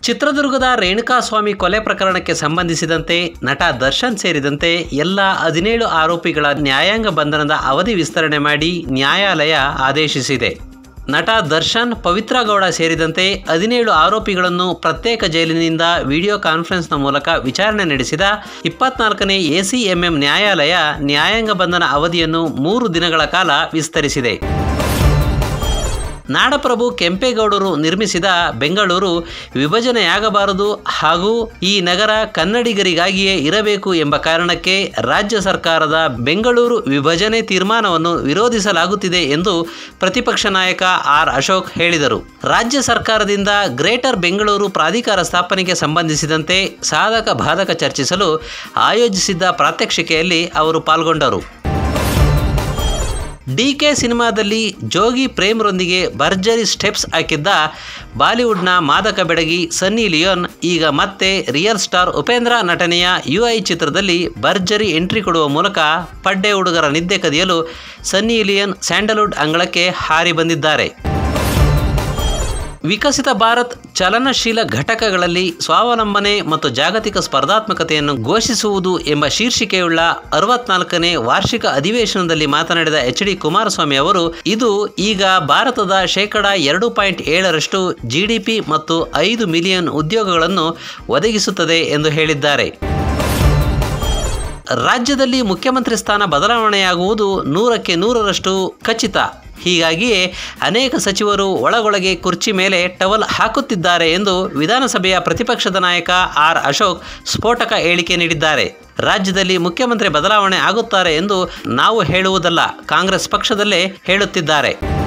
ಚಿತ್ರದುರ್ಗದ ರೇಣುಕಾಸ್ವಾಮಿ ಕೊಲೆ ಪ್ರಕರಣಕ್ಕೆ ಸಂಬಂಧಿಸಿದಂತೆ ನಟ ದರ್ಶನ್ ಸೇರಿದಂತೆ ಎಲ್ಲ 17 ಆರೋಪಿಗಳ ನ್ಯಾಯಾಂಗ ಬಂಧನದ ಅವಧಿ ವಿಸ್ತರಣೆ ಮಾಡಿ ನ್ಯಾಯಾಲಯ ಆದೇಶಿಸಿದೆ. ನಟ ದರ್ಶನ್, ಪವಿತ್ರ ಗೌಡ ಸೇರಿದಂತೆ 17 ಆರೋಪಿಗಳನ್ನು ಪ್ರತ್ಯೇಕ ಜೈಲಿನಿಂದ ವಿಡಿಯೋ ಕಾನ್ಫರೆನ್ಸ್ನ ಮೂಲಕ ವಿಚಾರಣೆ ನಡೆಸಿದ 24ನೇ ACMM ನ್ಯಾಯಾಲಯ ನ್ಯಾಯಾಂಗ ಬಂಧನ ಅವಧಿಯನ್ನು 3 ದಿನಗಳ ಕಾಲ ವಿಸ್ತರಿಸಿದೆ. ನಾಡಪ್ರಭು ಕೆಂಪೇಗೌಡರು ನಿರ್ಮಿಸಿದ ಬೆಂಗಳೂರು ವಿಭಜನೆಯಾಗಬಾರದು ಹಾಗೂ ಈ ನಗರ ಕನ್ನಡಿಗರಿಗಾಗಿಯೇ ಇರಬೇಕು ಎಂಬ ಕಾರಣಕ್ಕೆ ರಾಜ್ಯ ಸರ್ಕಾರದ ಬೆಂಗಳೂರು ವಿಭಜನೆ ತೀರ್ಮಾನವನ್ನು ವಿರೋಧಿಸಲಾಗುತ್ತಿದೆ ಎಂದು ಪ್ರತಿಪಕ್ಷ ನಾಯಕ ಆರ್ ಅಶೋಕ್ ಹೇಳಿದರು. ರಾಜ್ಯ ಸರ್ಕಾರದಿಂದ ಗ್ರೇಟರ್ ಬೆಂಗಳೂರು ಪ್ರಾಧಿಕಾರ ಸ್ಥಾಪನೆಗೆ ಸಂಬಂಧಿಸಿದಂತೆ ಸಾಧಕ ಬಾಧಕ ಚರ್ಚಿಸಲು ಆಯೋಜಿಸಿದ್ದ ಪ್ರಾತ್ಯಕ್ಷಿಕೆಯಲ್ಲಿ ಅವರು ಪಾಲ್ಗೊಂಡರು. DK ಸಿನಿಮಾದಲ್ಲಿ ಜೋಗಿ ಪ್ರೇಮ್ರೊಂದಿಗೆ ಭರ್ಜರಿ ಸ್ಟೆಪ್ಸ್ ಹಾಕಿದ್ದ ಬಾಲಿವುಡ್ನ ಮಾದಕ ಬೆಡಗಿ ಸನ್ನಿ ಲಿಯೋನ್ ಈಗ ಮತ್ತೆ ರಿಯಲ್ ಸ್ಟಾರ್ ಉಪೇಂದ್ರ ನಟನೆಯ UI ಚಿತ್ರದಲ್ಲಿ ಭರ್ಜರಿ ಎಂಟ್ರಿ ಕೊಡುವ ಮೂಲಕ ಪಡ್ಡೆ ಹುಡುಗರ ನಿದ್ದೆ ಕದಿಯಲು ಸನ್ನಿ ಲಿಯೋನ್ ಸ್ಯಾಂಡಲ್ವುಡ್ ಅಂಗಳಕ್ಕೆ ಹಾರಿ ಬಂದಿದ್ದಾರೆ. ವಿಕಸಿತ ಭಾರತ್ ಚಲನಶೀಲ ಘಟಕಗಳಲ್ಲಿ ಸ್ವಾವಲಂಬನೆ ಮತ್ತು ಜಾಗತಿಕ ಸ್ಪರ್ಧಾತ್ಮಕತೆಯನ್ನು ಘೋಷಿಸುವುದು ಎಂಬ ಶೀರ್ಷಿಕೆಯುಳ್ಳ 64ನೇ ವಾರ್ಷಿಕ ಅಧಿವೇಶನದಲ್ಲಿ ಮಾತನಾಡಿದ HD ಕುಮಾರಸ್ವಾಮಿ ಅವರು, ಇದು ಈಗ ಭಾರತದ 2.7% GDP ಮತ್ತು 5 ಮಿಲಿಯನ್ ಉದ್ಯೋಗಗಳನ್ನು ಒದಗಿಸುತ್ತದೆ ಎಂದು ಹೇಳಿದ್ದಾರೆ. ರಾಜ್ಯದಲ್ಲಿ ಮುಖ್ಯಮಂತ್ರಿ ಸ್ಥಾನ ಬದಲಾವಣೆಯಾಗುವುದು 100ಕ್ಕೆ 100ರಷ್ಟು ಖಚಿತ. ಹೀಗಾಗಿಯೇ ಅನೇಕ ಸಚಿವರು ಒಳಗೊಳಗೆ ಕುರ್ಚಿ ಮೇಲೆ ಟವಲ್ ಹಾಕುತ್ತಿದ್ದಾರೆ ಎಂದು ವಿಧಾನಸಭೆಯ ಪ್ರತಿಪಕ್ಷದ ನಾಯಕ ಆರ್ ಅಶೋಕ್ ಸ್ಫೋಟಕ ಹೇಳಿಕೆ ನೀಡಿದ್ದಾರೆ. ರಾಜ್ಯದಲ್ಲಿ ಮುಖ್ಯಮಂತ್ರಿ ಬದಲಾವಣೆ ಆಗುತ್ತಾರೆ ಎಂದು ನಾವು ಹೇಳುವುದಲ್ಲ, ಕಾಂಗ್ರೆಸ್ ಪಕ್ಷದಲ್ಲೇ ಹೇಳುತ್ತಿದ್ದಾರೆ.